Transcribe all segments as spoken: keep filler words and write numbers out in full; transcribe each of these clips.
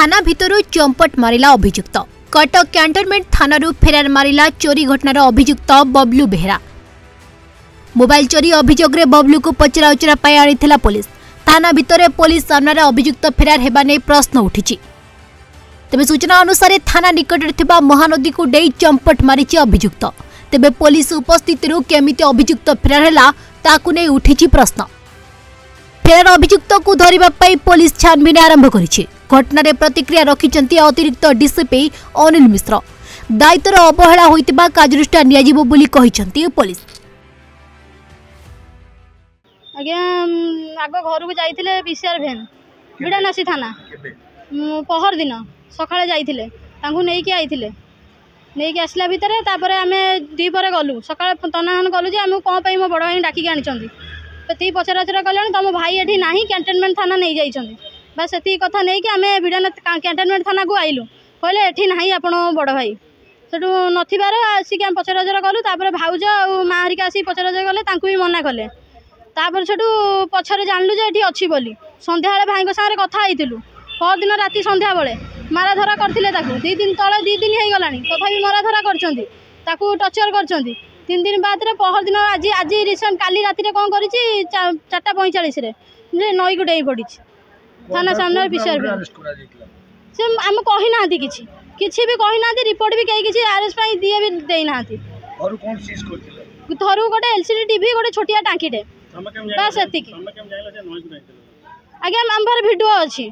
थाना भितर चंपट मारिला अभियुक्त। कटक कैंटनमेंट थाना फेरार मारिला चोरी घटनार अभियुक्त बबलू बेहरा। मोबाइल चोरी अभियोग रे बबलू को पचरा उचरा पाई आनिथिला पुलिस। थाना भितर पुलिस सामने अभियुक्त फेरार हेबा नै प्रश्न उठिछि। तेबे सूचना अनुसार थाना निकट थिबा महानदी को डेई चंपट मारिछि अभियुक्त। तेबे पुलिस उपस्थित केमिति अभियुक्त फेरार हैला ताकु नै उठिछि प्रश्न। फेरार अभियुक्त को धरिबा पई पुलिस छानबीन आरंभ करिछि। घटना प्रतिक्रिया रखिछन्ति अतिरिक्त डीसीपी अनिल मिश्र। दायित्वर अवहेला होइतिबा कार्यानुष्ठान नियाजिबो बोली कहिछन्ति पुलिस। आज्ञा आग घर को जाइथिले बीसीआर भैन बिडानासी थाना पहर दिन सकाळे जाइथिले तांकु नेकी आइथिले नेकी आसला भितरे तापरे आमे दी परे गलु सकाळे तनाहन गलु जे आमे कोन पई मो बड़ भाई डाकी आनिछन्ति ती पचराचरा कल्याण तुम भाई एठी नाही कैंटनमेंट थाना नहीं जाइछन्ति बस सेती कथा नहीं कि आमे बिडानाथ कैंटनमेंट थाना को आइलु कहले एठी नाही आपण बड़ भाई सेटू नथिबार आसी के पचराचरा कलु तापरे भाउज आ मा हरिका आसी पचराचरा कले तांकु भी मना कले तापर सेटू पछरे जानलु जे एठी अछि बोली संध्या बेले भाई को सारे कथा आइतिलु पर दिन राति संध्या बेले मारा धरा करथिले ताकू दी दिन तळे दी दिन हे गलानी तथापि मारा धरा करछन्ति ताकू टर्चर करछन्ति तीन दिन बाद रे पहर दिन आज आज रिसेंट काली राति रे कोन करिछि चार पैंतालीस रे नई को डेई पड़ी थाना सामने बीसीआर से आम कही ना किछि किछि भी कही ना रिपोर्ट भी कहीं किछि आरएस पई दिए भी देई ना और कोन सीज करथिले थरु गोटे एलसीडी टीवी गोटे छोटिया टांकीटे बस एतिकी आगे आम पारे वीडियो अच्छी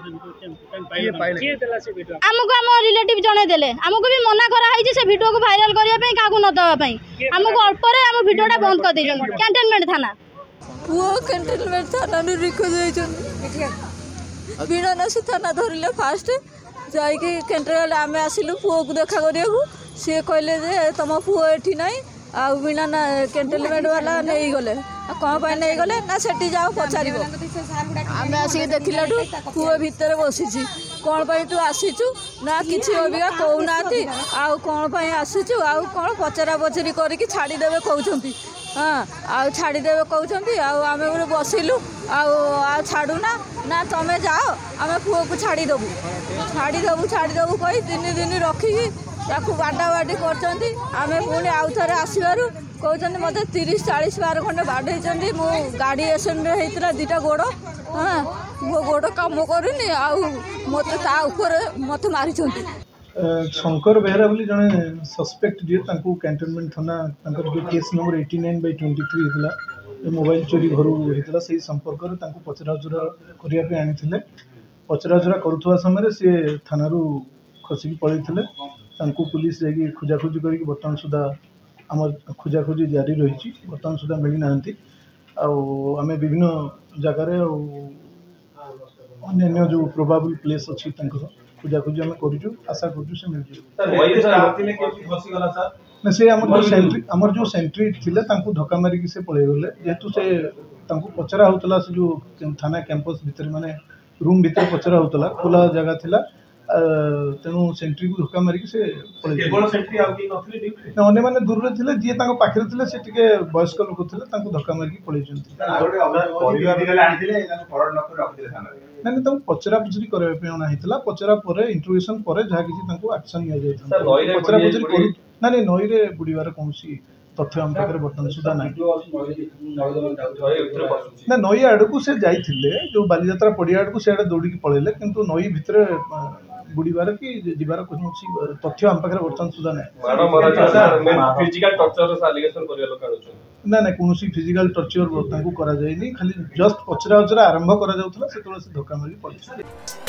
आमको आम रिलेटिव जने देले आमको भी मना करा है से वीडियो को वायरल करिया पे काकू न दवा पे आमको अल्प रे आम वीडियोटा बंद कर देजन कैंटनमेंट थाना वो कैंटनमेंट थाना नु रिको देजन बिडानासी थाना धरिले फास्ट जाई के कैंटनमेंट आमे आसिलु पुओ को देखा करिया को से कहले जे तम पुओ एठी नाही आ बिना ना कैंटनमेंट वाला नहीं गले कौन पाई नहीं गले ना सेठी जाओ पचार आम आसिक देखिलाठू पुओ भितर बसी कौन पाई तू आसीचु ना किसी अबिका कहूना आउ कौन पाई आसीचु आउ कौन पचरा पचरी करके छाड़देवे कहते हाँ आउ छाड़देवे कहते आम बसिलु आउ छाड़ूना ना तमें जाओ आम पुओ को छाड़देबू छाड़देबू छाड़देबू कही तीन दिन रखिकी ताकू बाडा बाडी करछन्ती आमे पुणी आउ थरे आसीबारु कहछन्ती मते तीस चालीस बार खंडे बाडैछन्ती मो गाड़ी एक्सीडेंट हेइतला दिटा गोड़ हां मो गोड़ काम करूनी आउ मते ता ऊपर मते मारिछन्ती। शंकर बेहरा बोली जने सस्पेक्ट जे तांकू कैंटनमेंट थाना तांकर जो केस नंबर नवासी बाय तेईस हितला मोबाइल चोरी घर हेतला सही संपर्क रे तांकू पचराचरा करिया पे आनिथिले पचराचरा करूथवा समय से थाना रु खसी पळैथिले तांकू पुलिस जाकि खोजाखोजी करके बर्तमान सुधा आम खोजाखोजी जारी रही बर्तमान सुधा मिली ना आम विभिन्न जगार अन्य जो प्रोबाबल प्लेस अच्छी खोजाखोजी आम करूँ आशा करूँ से मिल ना से आम जो सेंट्री आमर जो सेंट्री थिले तांकू धक्का मारिकी से पळै गले जेहेतु से तांकू पचरा होतला से जो थाना कैंपस भितर माने रूम भितर पचरा होतला खुला जगह थिला तेणु सेंट्री को धक्का मारिकी से अन्य मैंने दूर रे थिले जी तांको पाखरे थिले से टिके वयस्क लोक थिले तांको धक्का मारिकी पळैचंती ना ना तांको पचरा पुचरी करबे पे अना हितला पचरा परे इंट्रोगेशन परे जहा किछि तांको एक्शन निया जायथा पचरा पुचरी करू ना नै नई रे बुडीवार कोनसी तथ्य हम पाखरे बर्तमान सुधा ना ना नई आड़कू से जाइथिले जो बालीयात्रा पड़िया आड़कू से दौड़ी पळैले किंतु नई भितर बुड़ीबार कि जीवार कौन तथ्य आम पाखे बर्तमान सुधा ना ना कौन फिजिकल टर्चर करा खाली जस्ट पचरा उचरा आरंभ करा धक्का मारी पड़े।